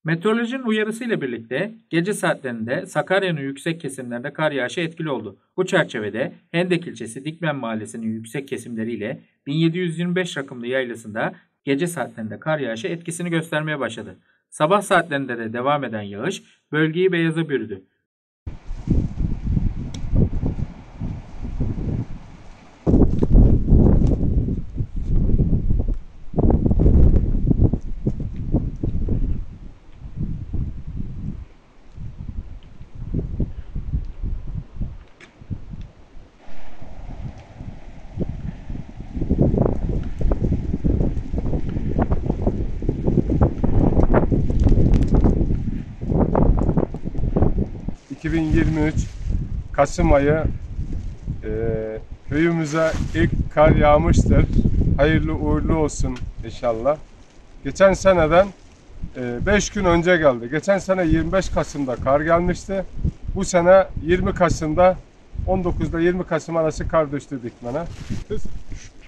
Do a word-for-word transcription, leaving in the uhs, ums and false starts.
Meteorolojinin uyarısıyla birlikte gece saatlerinde Sakarya'nın yüksek kesimlerinde kar yağışı etkili oldu. Bu çerçevede Hendek ilçesi Dikmen Mahallesi'nin yüksek kesimleriyle bin yedi yüz yirmi beş rakımlı yaylasında gece saatlerinde kar yağışı etkisini göstermeye başladı. Sabah saatlerinde de devam eden yağış bölgeyi beyaza bürüdü. iki bin yirmi üç Kasım ayı e, köyümüze ilk kar yağmıştır. Hayırlı uğurlu olsun inşallah. Geçen seneden beş gün önce geldi. Geçen sene yirmi beş Kasım'da kar gelmişti. Bu sene yirmi Kasım'da on dokuzda yirmi Kasım arası kar düştü Dikmen'e.